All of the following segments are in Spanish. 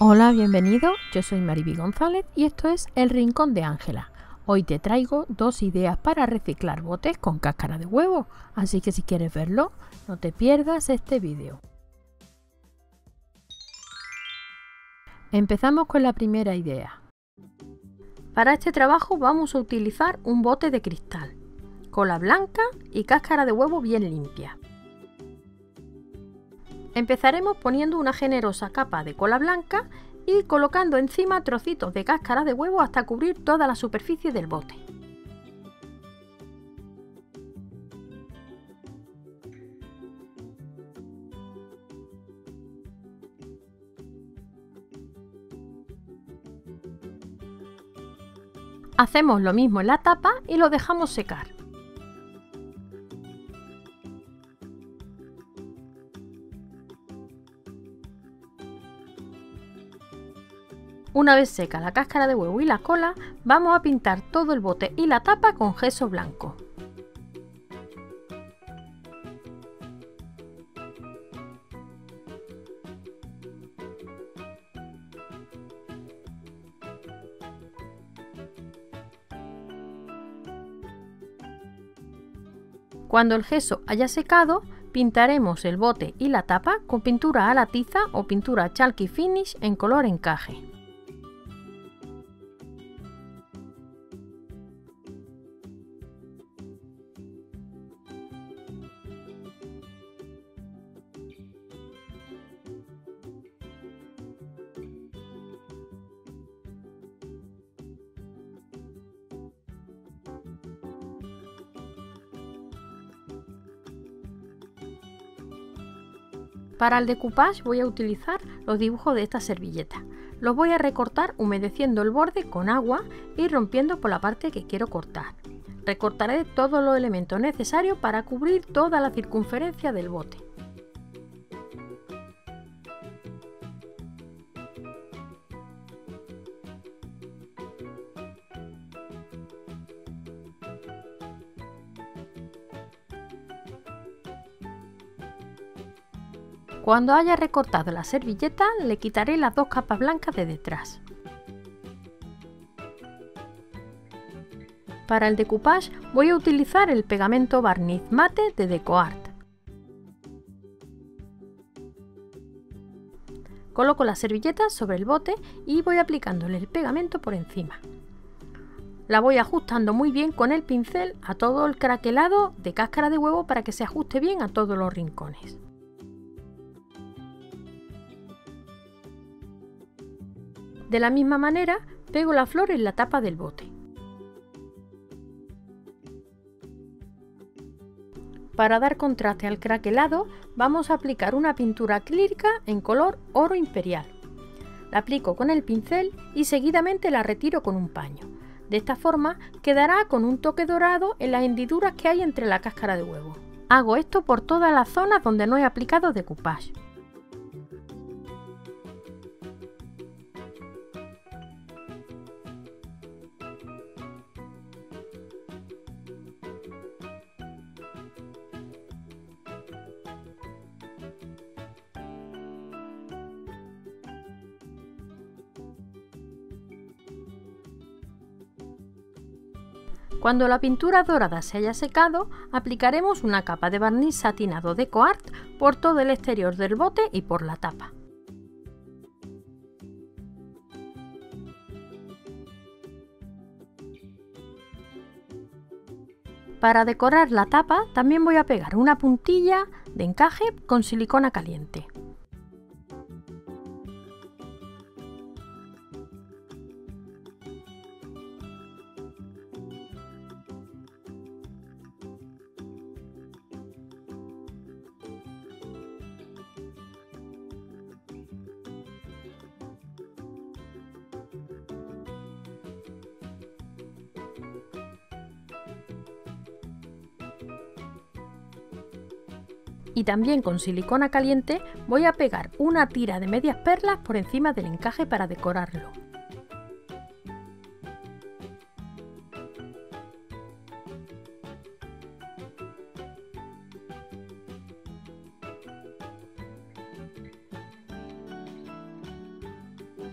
Hola, bienvenido. Yo soy Mariby González y esto es El Rincón de Ángela. Hoy te traigo 2 ideas para reciclar botes con cáscara de huevo, así que si quieres verlo, no te pierdas este vídeo. Empezamos con la primera idea. Para este trabajo vamos a utilizar un bote de cristal, cola blanca y cáscara de huevo bien limpia. Empezaremos poniendo una generosa capa de cola blanca y colocando encima trocitos de cáscara de huevo hasta cubrir toda la superficie del bote. Hacemos lo mismo en la tapa y lo dejamos secar. Una vez seca la cáscara de huevo y la cola, vamos a pintar todo el bote y la tapa con gesso blanco. Cuando el gesso haya secado, pintaremos el bote y la tapa con pintura a la tiza o pintura Chalky Finish en color encaje. Para el decoupage voy a utilizar los dibujos de esta servilleta. Los voy a recortar humedeciendo el borde con agua y rompiendo por la parte que quiero cortar. Recortaré todos los elementos necesarios para cubrir toda la circunferencia del bote. Cuando haya recortado la servilleta, le quitaré las 2 capas blancas de detrás. Para el decoupage voy a utilizar el pegamento barniz mate de DecoArt. Coloco la servilleta sobre el bote y voy aplicándole el pegamento por encima. La voy ajustando muy bien con el pincel a todo el craquelado de cáscara de huevo para que se ajuste bien a todos los rincones. De la misma manera, pego la flor en la tapa del bote. Para dar contraste al craquelado, vamos a aplicar una pintura acrílica en color oro imperial. La aplico con el pincel y seguidamente la retiro con un paño. De esta forma quedará con un toque dorado en las hendiduras que hay entre la cáscara de huevo. Hago esto por todas las zonas donde no he aplicado decoupage. Cuando la pintura dorada se haya secado, aplicaremos una capa de barniz satinado DecoArt por todo el exterior del bote y por la tapa. Para decorar la tapa también voy a pegar una puntilla de encaje con silicona caliente. Y también con silicona caliente voy a pegar una tira de medias perlas por encima del encaje para decorarlo.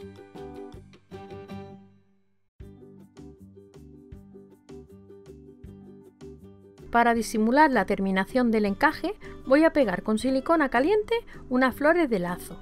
Para disimular la terminación del encaje, voy a pegar con silicona caliente unas flores de lazo.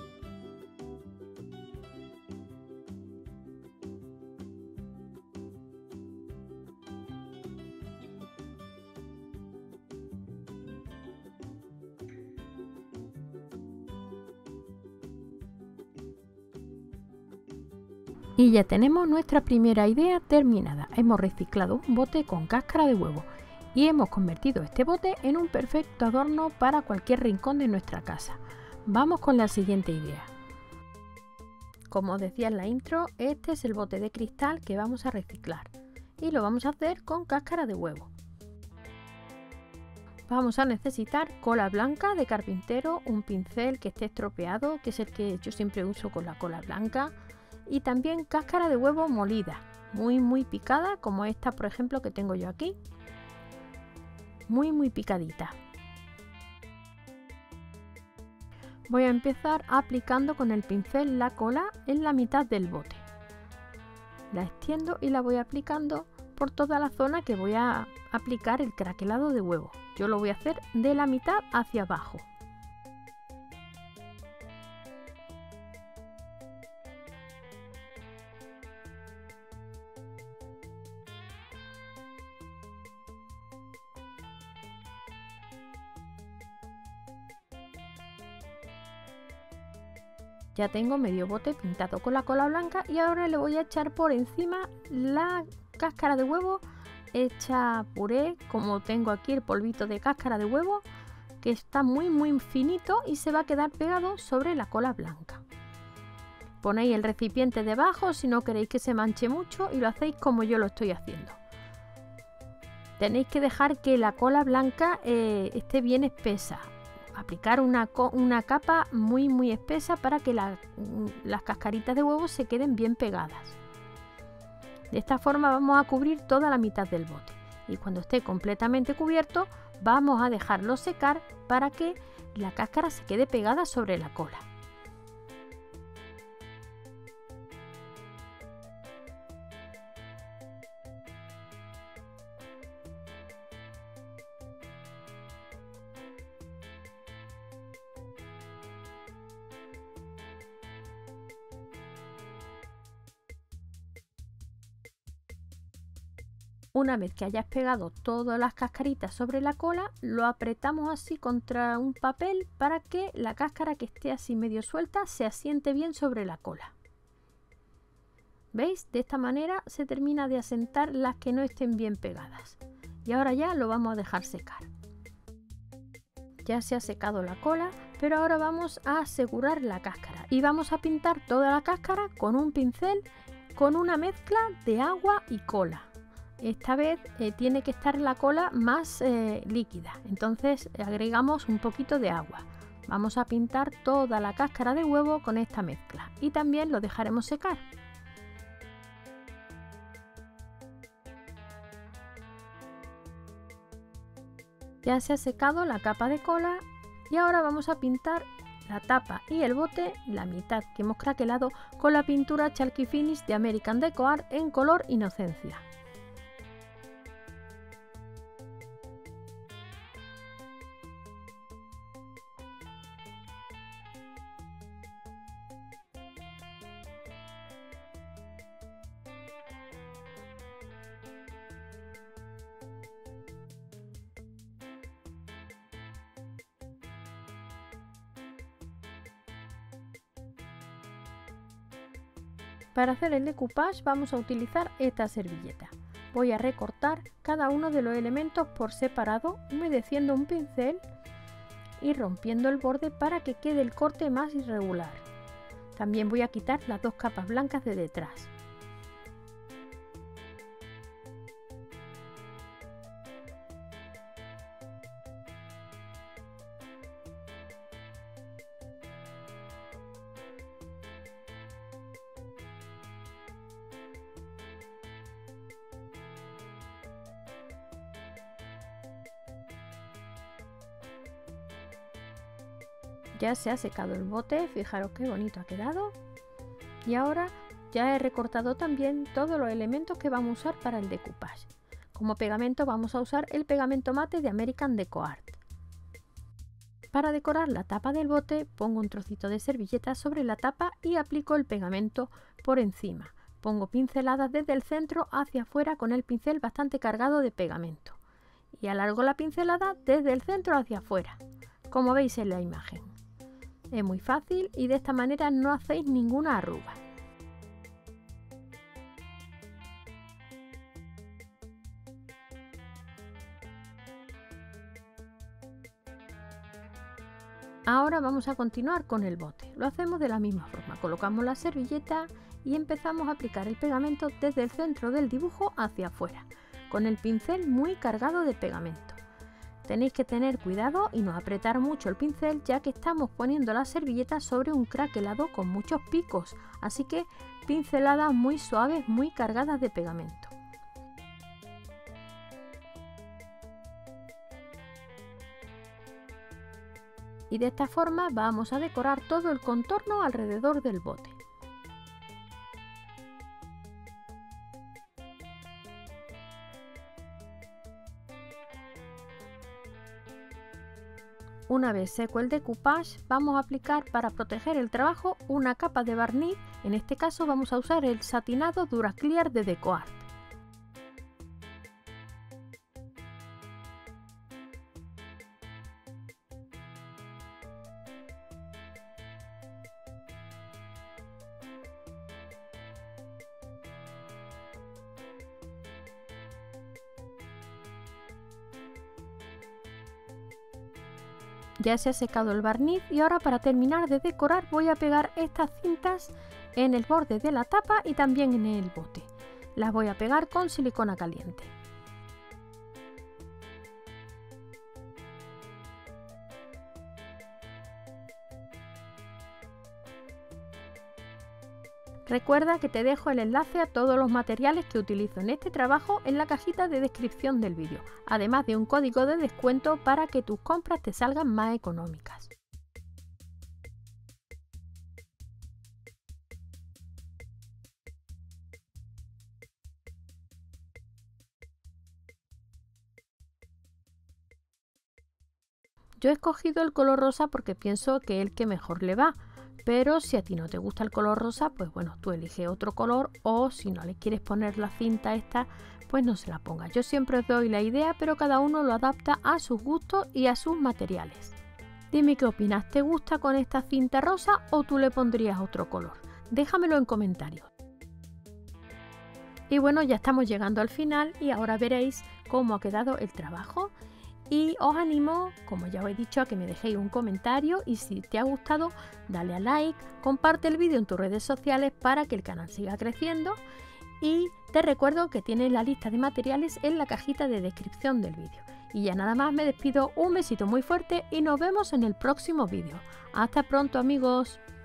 Y ya tenemos nuestra primera idea terminada. Hemos reciclado un bote con cáscara de huevo y hemos convertido este bote en un perfecto adorno para cualquier rincón de nuestra casa. Vamos con la siguiente idea. Como os decía en la intro, este es el bote de cristal que vamos a reciclar y lo vamos a hacer con cáscara de huevo. Vamos a necesitar cola blanca de carpintero, un pincel que esté estropeado, que es el que yo siempre uso con la cola blanca, y también cáscara de huevo molida, muy picada, como esta por ejemplo que tengo yo aquí, muy picadita. Voy a empezar aplicando con el pincel la cola en la mitad del bote. La extiendo y la voy aplicando por toda la zona que voy a aplicar el craquelado de huevo. Yo lo voy a hacer de la mitad hacia abajo. Ya tengo medio bote pintado con la cola blanca y ahora le voy a echar por encima la cáscara de huevo hecha puré, como tengo aquí el polvito de cáscara de huevo, que está muy finito y se va a quedar pegado sobre la cola blanca. Ponéis el recipiente debajo si no queréis que se manche mucho y lo hacéis como yo lo estoy haciendo. Tenéis que dejar que la cola blanca esté bien espesa. Aplicar una capa muy espesa para que las cascaritas de huevo se queden bien pegadas. De esta forma vamos a cubrir toda la mitad del bote y cuando esté completamente cubierto vamos a dejarlo secar para que la cáscara se quede pegada sobre la cola. Una vez que hayas pegado todas las cascaritas sobre la cola, lo apretamos así contra un papel para que la cáscara que esté así medio suelta se asiente bien sobre la cola. ¿Veis? De esta manera se termina de asentar las que no estén bien pegadas. Y ahora ya lo vamos a dejar secar. Ya se ha secado la cola, pero ahora vamos a asegurar la cáscara y vamos a pintar toda la cáscara con un pincel con una mezcla de agua y cola. Esta vez tiene que estar la cola más líquida, entonces agregamos un poquito de agua. Vamos a pintar toda la cáscara de huevo con esta mezcla y también lo dejaremos secar. Ya se ha secado la capa de cola y ahora vamos a pintar la tapa y el bote, la mitad que hemos craquelado, con la pintura Chalky Finish de American Deco Art en color Inocencia. Para hacer el decoupage vamos a utilizar esta servilleta. Voy a recortar cada uno de los elementos por separado, humedeciendo un pincel y rompiendo el borde para que quede el corte más irregular. También voy a quitar las dos capas blancas de detrás. Ya se ha secado el bote, fijaros qué bonito ha quedado. Y ahora ya he recortado también todos los elementos que vamos a usar para el decoupage. Como pegamento vamos a usar el pegamento mate de American Deco Art. Para decorar la tapa del bote pongo un trocito de servilleta sobre la tapa y aplico el pegamento por encima. Pongo pinceladas desde el centro hacia afuera con el pincel bastante cargado de pegamento. Y alargo la pincelada desde el centro hacia afuera, como veis en la imagen. Es muy fácil y de esta manera no hacéis ninguna arruga. Ahora vamos a continuar con el bote. Lo hacemos de la misma forma. Colocamos la servilleta y empezamos a aplicar el pegamento desde el centro del dibujo hacia afuera, con el pincel muy cargado de pegamento. Tenéis que tener cuidado y no apretar mucho el pincel, ya que estamos poniendo la servilleta sobre un craquelado con muchos picos, así que pinceladas muy suaves, muy cargadas de pegamento. Y de esta forma vamos a decorar todo el contorno alrededor del bote. Una vez seco el decoupage, vamos a aplicar para proteger el trabajo una capa de barniz. En este caso vamos a usar el satinado Duraclear de Deco Art. Ya se ha secado el barniz y ahora para terminar de decorar voy a pegar estas cintas en el borde de la tapa y también en el bote. Las voy a pegar con silicona caliente. Recuerda que te dejo el enlace a todos los materiales que utilizo en este trabajo en la cajita de descripción del vídeo, además de un código de descuento para que tus compras te salgan más económicas. Yo he escogido el color rosa porque pienso que es el que mejor le va. Pero si a ti no te gusta el color rosa, pues bueno, tú eliges otro color, o si no le quieres poner la cinta esta, pues no se la pongas. Yo siempre os doy la idea, pero cada uno lo adapta a sus gustos y a sus materiales. Dime qué opinas, ¿te gusta con esta cinta rosa o tú le pondrías otro color? Déjamelo en comentarios. Y bueno, ya estamos llegando al final y ahora veréis cómo ha quedado el trabajo. Y os animo, como ya os he dicho, a que me dejéis un comentario y si te ha gustado, dale a like, comparte el vídeo en tus redes sociales para que el canal siga creciendo y te recuerdo que tienes la lista de materiales en la cajita de descripción del vídeo. Y ya nada más me despido, un besito muy fuerte y nos vemos en el próximo vídeo. Hasta pronto amigos.